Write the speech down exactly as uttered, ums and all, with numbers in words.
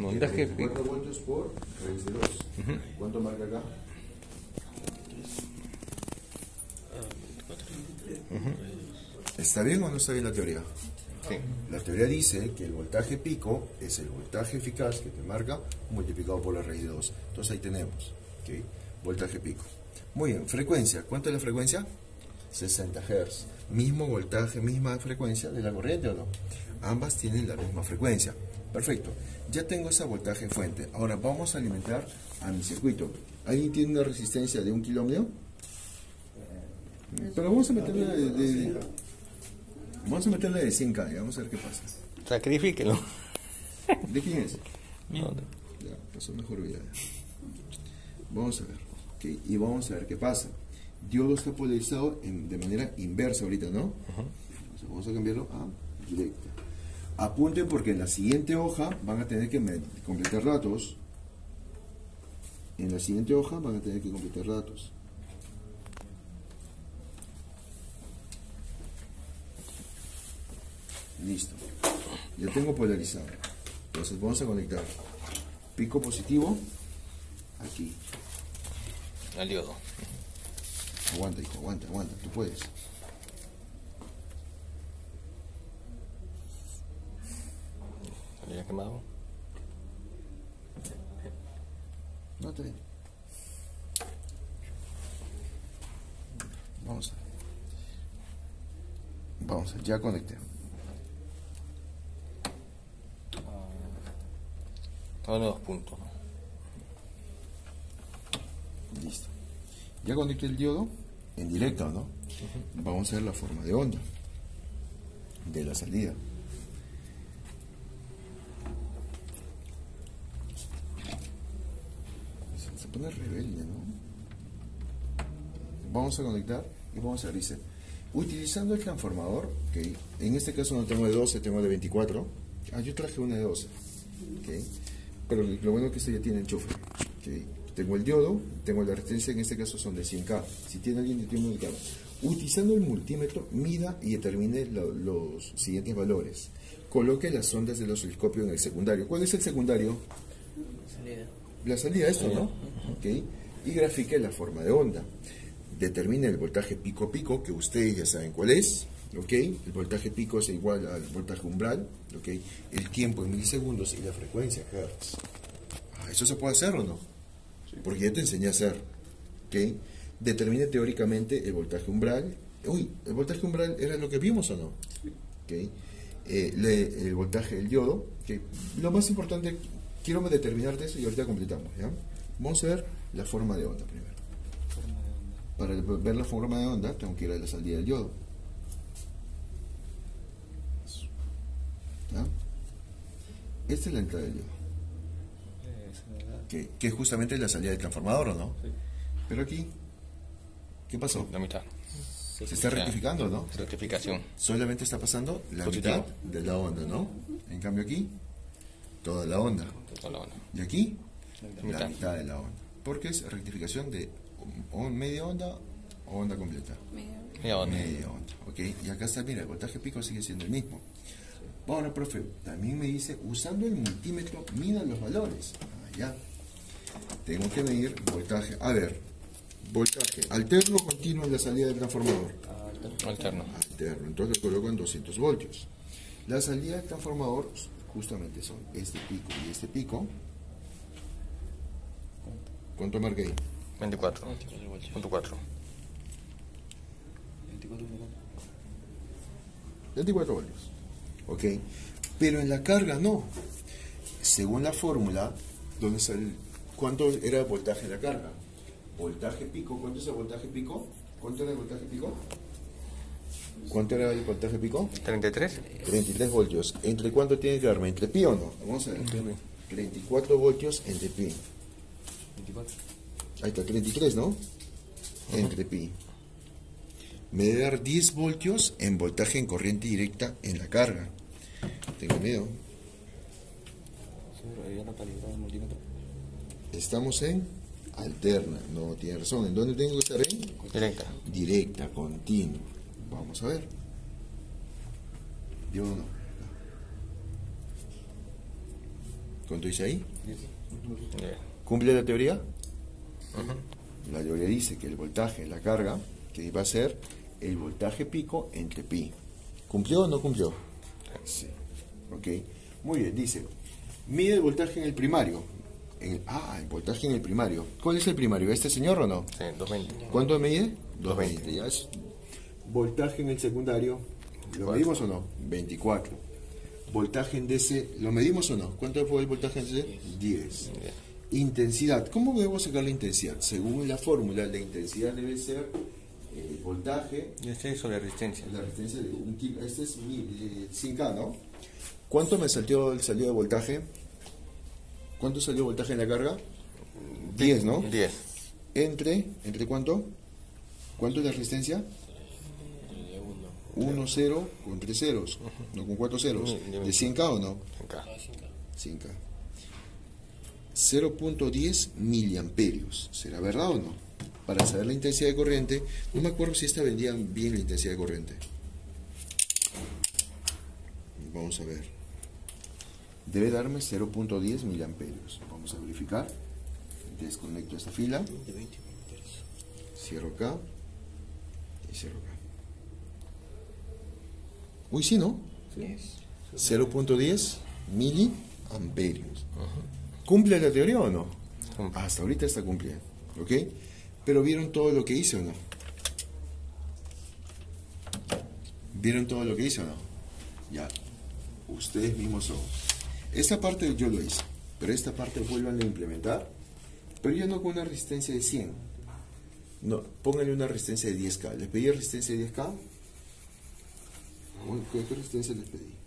Voltaje veinticuatro pico. voltios por raíz de dos. Ujú. ¿Cuánto marca acá? ¿Está bien o no está bien la teoría? Sí. La teoría dice que el voltaje pico es el voltaje eficaz que te marca multiplicado por la raíz de dos. Entonces ahí tenemos, ¿okay? Voltaje pico. Muy bien, frecuencia. ¿Cuánto es la frecuencia? sesenta hertz. Mismo voltaje, misma frecuencia de la corriente, ¿o no? Ambas tienen la misma frecuencia. Perfecto. Ya tengo esa voltaje fuente. Ahora vamos a alimentar a mi circuito. ¿Alguien tiene una resistencia de un kilo ohmio? Pero vamos a meterle de, de- vamos a meterle de cien K y vamos a ver qué pasa. Sacrifíquelo. ¿De quién es? No, Ya, pasó mejor vida. Vamos a ver. Ok, y vamos a ver qué pasa. Diodo está polarizado en- de manera inversa ahorita, ¿no? Entonces vamos a cambiarlo a directa. Apunten porque en la siguiente hoja van a tener que me- completar datos. En la siguiente hoja van a tener que completar datos. Listo. Ya tengo polarizado. Entonces vamos a conectar pico positivo aquí. al diodo. Aguanta, hijo, aguanta, aguanta, tú puedes. Había quemado. No, está bien. Vamos a ver. Vamos a ver, ya conecté. Ahora dos puntos. Listo. Ya conecté el diodo en directo, ¿no? Vamos a ver la forma de onda de la salida. Se, se pone rebelde, ¿no? Vamos a conectar y vamos a ver, dice, utilizando el transformador, ¿ok? En este caso no tengo de doce, tengo de veinticuatro. Ah, yo traje una de doce, ¿ok? Pero lo bueno es que este ya tiene enchufe, ¿ok? Tengo el diodo, tengo la resistencia, en este caso son de cien K. Si tiene alguien que tiene un multímetro, utilizando el multímetro, mida y determine lo- los siguientes valores. Coloque las ondas del osciloscopio en el secundario. ¿Cuál es el secundario? Salida. La salida, esto, ¿no? ¿Ok? Y grafique la forma de onda. Determine el voltaje pico-pico, que ustedes ya saben cuál es, ¿ok? El voltaje pico es igual al voltaje umbral, ¿ok? El tiempo en milisegundos y la frecuencia hertz. Ah, ¿eso se puede hacer o no? Porque ya te enseñé a hacer, ¿ok? Determine teóricamente el voltaje umbral. Uy, ¿el voltaje umbral era lo que vimos o no? ¿Ok? Eh, le- el voltaje del diodo, que lo más importante, quiero determinarte eso y ahorita completamos, ¿ya? Vamos a ver la forma de onda primero. Para ver la forma de onda tengo que ir a la salida del diodo. ¿Ya? Esta es la entrada del diodo, que, que es justamente la salida del transformador, ¿o no? Pero aquí, ¿qué pasó? La mitad. Se está rectificando, ¿no? Rectificación. Solamente está pasando la Positivo. mitad de la onda, ¿no? En cambio aquí, toda la onda. Toda la onda. Y aquí, La la mitad. mitad de la onda. Porque es rectificación de o- media onda o onda completa. Media onda. Media onda, ¿ok? Y acá está, mira, el voltaje pico sigue siendo el mismo. Ahora, profe, también me dice, usando el multímetro, mida los valores. Ah, ya. Tengo que medir voltaje. A ver, voltaje alterno o continuo en la salida del transformador. Alterno. Alterno, entonces lo coloco en doscientos voltios. La salida del transformador justamente son este pico y este pico. ¿Cuánto marqué ahí? veinticuatro punto cuatro. veinticuatro voltios. ¿Ok? Pero en la carga no. Según la fórmula, ¿dónde está el- ¿cuánto era el voltaje de la carga? Voltaje pico, ¿cuánto es el voltaje pico? ¿Cuánto era el voltaje pico? ¿Cuánto era el voltaje pico? treinta y tres. treinta y tres voltios. ¿Entre cuánto tiene que darme? ¿Entre pi o no? Vamos a ver. treinta y cuatro voltios entre pi. Ahí está, treinta y tres, ¿no? Entre pi. Me debe dar diez voltios en voltaje en corriente directa en la carga. Tengo miedo. Estamos en alterna. No, tiene razón. ¿En dónde tengo que estar? En Directa. directa, continua. Vamos a ver. Yo no. ¿Cuánto dice ahí? diez. ¿Cumple la teoría? La teoría dice que el voltaje, la carga, que va a ser el voltaje pico entre pi. ¿Cumplió o no cumplió? Sí. Ok. Muy bien, dice, mide el voltaje en el primario. En el- ah, el voltaje en el primario. ¿Cuál es el primario? ¿Este señor o no? Sí, doscientos veinte. ¿Cuánto mide? doscientos veinte. Ya es. Voltaje en el secundario, ¿lo veinticuatro. medimos o no? veinticuatro. Voltaje en D C, ¿lo medimos o no? ¿Cuánto fue el voltaje en D C? diez. diez. Intensidad, ¿cómo debemos sacar la intensidad? Según la fórmula, la intensidad debe ser el voltaje, Y este es sobre resistencia. la resistencia de un kilo, este es mil, eh, cien K, ¿no? ¿Cuánto me salió el salió de voltaje? ¿Cuánto salió de voltaje en la carga? diez, ¿no? diez. Entre, ¿entre cuánto? ¿Cuánto es la resistencia? uno, cero con tres ceros, no con cuatro ceros. ¿De cien K o no? Acá. cien K. cero punto diez miliamperios. ¿Será verdad o no? Para saber la intensidad de corriente, no me acuerdo si esta vendía bien la intensidad de corriente. Vamos a ver. Debe darme cero punto diez miliamperios. Vamos a verificar. Desconecto esta fila. Cierro acá. Y cierro acá. Uy, sí, ¿no? cero punto diez miliamperios. ¿Cumple la teoría o no? Cumple. Hasta ahorita está cumpliendo. ¿Ok? Pero ¿vieron todo lo que hice o no? ¿Vieron todo lo que hice o no? Ya. Ustedes mismos son. Esta parte yo lo hice. Pero esta parte vuelvan a implementar. Pero ya no con una resistencia de cien. No, pónganle una resistencia de diez K. ¿Les pedí resistencia de diez K? ¿Qué qué resistencia les pedí?